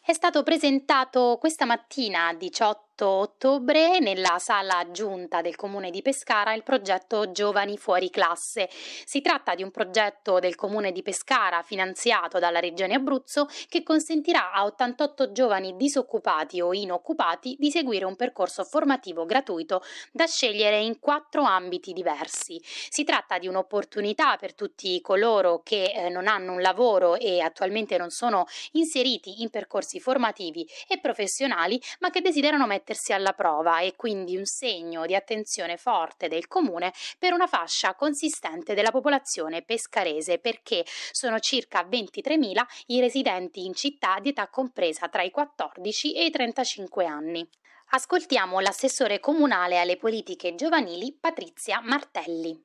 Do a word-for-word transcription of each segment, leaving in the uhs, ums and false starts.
È stato presentato questa mattina, diciotto ottobre, nella sala aggiunta del Comune di Pescara il progetto Giovani Fuori Classe. Si tratta di un progetto del Comune di Pescara finanziato dalla Regione Abruzzo che consentirà a ottantotto giovani disoccupati o inoccupati di seguire un percorso formativo gratuito da scegliere in quattro ambiti diversi. Si tratta di un'opportunità per tutti coloro che eh, non hanno un lavoro e attualmente non sono inseriti in percorsi formativi e professionali, ma che desiderano mettersi alla prova, e quindi un segno di attenzione forte del Comune per una fascia consistente della popolazione pescarese, perché sono circa ventitremila i residenti in città di età compresa tra i quattordici e i trentacinque anni. Ascoltiamo l'assessore comunale alle politiche giovanili Patrizia Martelli.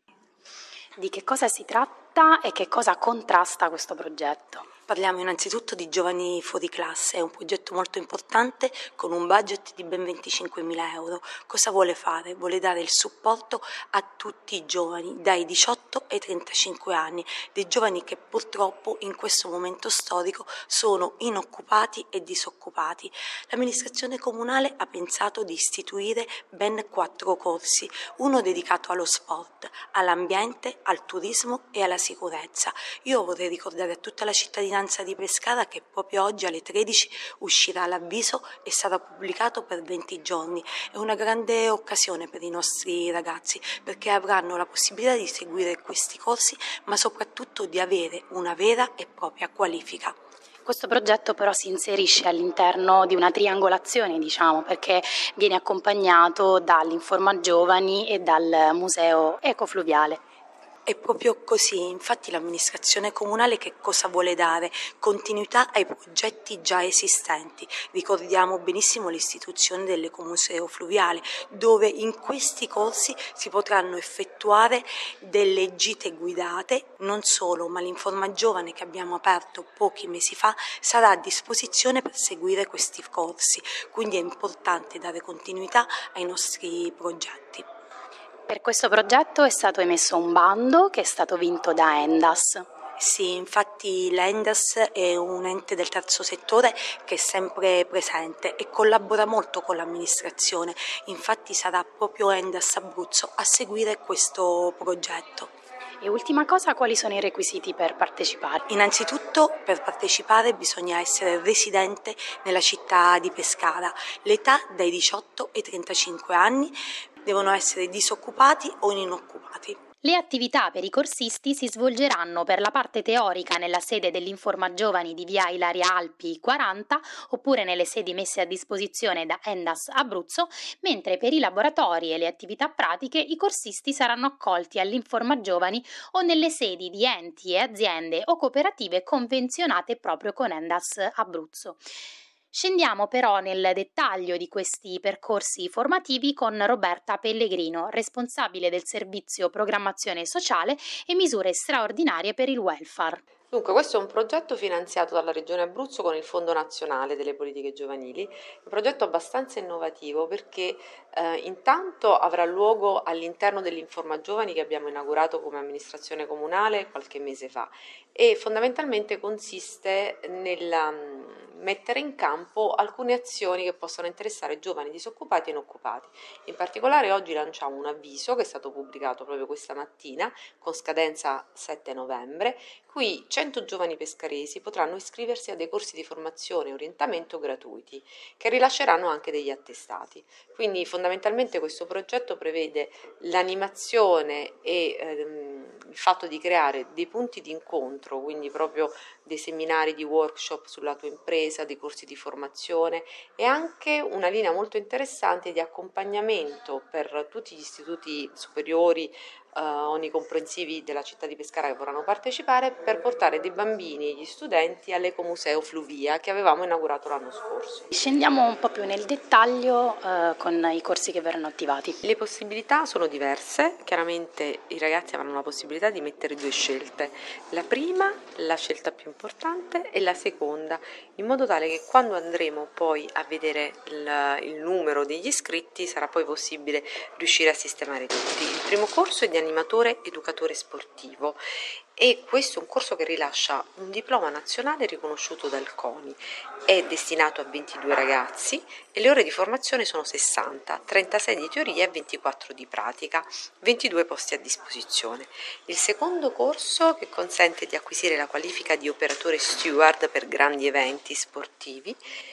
Di che cosa si tratta e che cosa contrasta questo progetto? Parliamo innanzitutto di Giovani Fuori Classe, è un progetto molto importante con un budget di ben venticinquemila euro. Cosa vuole fare? Vuole dare il supporto a tutti i giovani dai diciotto ai trentacinque anni, dei giovani che purtroppo in questo momento storico sono inoccupati e disoccupati. L'amministrazione comunale ha pensato di istituire ben quattro corsi, uno dedicato allo sport, all'ambiente, al turismo e alla sicurezza. Io vorrei ricordare a tutta la cittadinanza di Pescara che proprio oggi alle tredici uscirà l'avviso e sarà pubblicato per venti giorni. È una grande occasione per i nostri ragazzi perché avranno la possibilità di seguire questi corsi, ma soprattutto di avere una vera e propria qualifica. Questo progetto però si inserisce all'interno di una triangolazione, diciamo, perché viene accompagnato dall'Informa Giovani e dal Museo Ecofluviale. È proprio così, infatti l'amministrazione comunale che cosa vuole dare? Continuità ai progetti già esistenti. Ricordiamo benissimo l'istituzione dell'Ecomuseo Fluviale, dove in questi corsi si potranno effettuare delle gite guidate, non solo, ma l'Informa Giovane che abbiamo aperto pochi mesi fa sarà a disposizione per seguire questi corsi, quindi è importante dare continuità ai nostri progetti. Per questo progetto è stato emesso un bando che è stato vinto da Endas. Sì, infatti l'Endas è un ente del terzo settore che è sempre presente e collabora molto con l'amministrazione, infatti sarà proprio Endas Abruzzo a seguire questo progetto. E ultima cosa, quali sono i requisiti per partecipare? Innanzitutto per partecipare bisogna essere residente nella città di Pescara, l'età dai diciotto ai trentacinque anni, devono essere disoccupati o inoccupati. Le attività per i corsisti si svolgeranno per la parte teorica nella sede dell'Informa Giovani di via Ilaria Alpi quaranta oppure nelle sedi messe a disposizione da Endas Abruzzo, mentre per i laboratori e le attività pratiche i corsisti saranno accolti all'Informa Giovani o nelle sedi di enti e aziende o cooperative convenzionate proprio con Endas Abruzzo. Scendiamo però nel dettaglio di questi percorsi formativi con Roberta Pellegrino, responsabile del servizio programmazione sociale e misure straordinarie per il welfare. Dunque, questo è un progetto finanziato dalla Regione Abruzzo con il Fondo Nazionale delle Politiche Giovanili, un progetto abbastanza innovativo perché eh, intanto avrà luogo all'interno dell'Informa Giovani che abbiamo inaugurato come amministrazione comunale qualche mese fa e fondamentalmente consiste nel um, mettere in campo alcune azioni che possono interessare giovani disoccupati e inoccupati. In particolare oggi lanciamo un avviso che è stato pubblicato proprio questa mattina con scadenza sette novembre. Qui cento giovani pescaresi potranno iscriversi a dei corsi di formazione e orientamento gratuiti che rilasceranno anche degli attestati. Quindi fondamentalmente questo progetto prevede l'animazione e ehm, il fatto di creare dei punti di incontro, quindi proprio dei seminari di workshop sulla tua impresa, dei corsi di formazione e anche una linea molto interessante di accompagnamento per tutti gli istituti superiori Uh, onicomprensivi della città di Pescara che vorranno partecipare per portare dei bambini e gli studenti all'Ecomuseo Fluvia che avevamo inaugurato l'anno scorso. Scendiamo un po' più nel dettaglio uh, con i corsi che verranno attivati. Le possibilità sono diverse, chiaramente i ragazzi avranno la possibilità di mettere due scelte, la prima, la scelta più importante e la seconda, in modo tale che quando andremo poi a vedere il, il numero degli iscritti sarà poi possibile riuscire a sistemare tutti. Il primo corso è di animatore educatore sportivo e questo è un corso che rilascia un diploma nazionale riconosciuto dal CONI, è destinato a ventidue ragazzi e le ore di formazione sono sessanta, trentasei di teoria e ventiquattro di pratica, ventidue posti a disposizione. Il secondo corso, che consente di acquisire la qualifica di operatore steward per grandi eventi sportivi,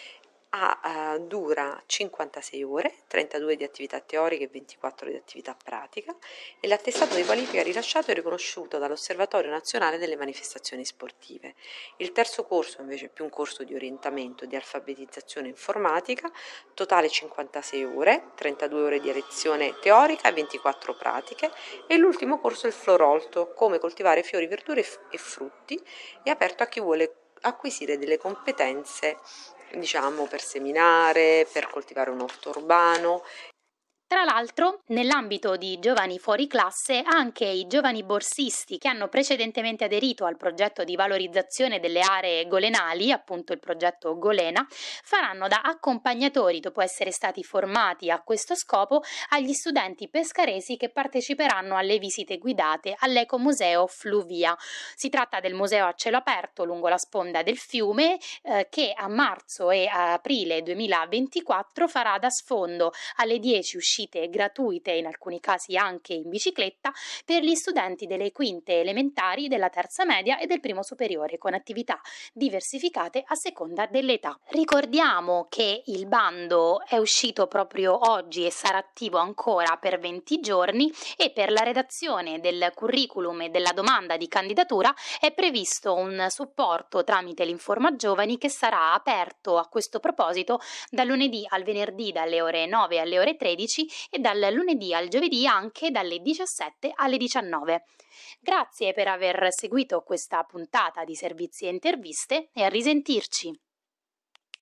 Ah, uh, dura cinquantasei ore, trentadue di attività teoriche e ventiquattro di attività pratica e l'attestato di qualifica rilasciato è riconosciuto dall'Osservatorio Nazionale delle Manifestazioni Sportive. Il terzo corso invece è più un corso di orientamento di alfabetizzazione informatica, totale cinquantasei ore, trentadue ore di lezione teorica e ventiquattro pratiche e l'ultimo corso è il florolto, come coltivare fiori, verdure e frutti, è aperto a chi vuole acquisire delle competenze diciamo per seminare, per coltivare un orto urbano. Tra l'altro, nell'ambito di Giovani Fuori Classe, anche i giovani borsisti che hanno precedentemente aderito al progetto di valorizzazione delle aree golenali, appunto il progetto Golena, faranno da accompagnatori dopo essere stati formati a questo scopo agli studenti pescaresi che parteciperanno alle visite guidate all'Ecomuseo Fluvia. Si tratta del museo a cielo aperto lungo la sponda del fiume eh, che a marzo e a aprile duemilaventiquattro farà da sfondo alle dieci uscite gratuite, in alcuni casi anche in bicicletta, per gli studenti delle quinte elementari, della terza media e del primo superiore, con attività diversificate a seconda dell'età. Ricordiamo che il bando è uscito proprio oggi e sarà attivo ancora per venti giorni e per la redazione del curriculum e della domanda di candidatura è previsto un supporto tramite l'Informa Giovani che sarà aperto a questo proposito dal lunedì al venerdì dalle ore nove alle ore tredici e dal lunedì al giovedì anche dalle diciassette alle diciannove. Grazie per aver seguito questa puntata di Servizi e Interviste e a risentirci.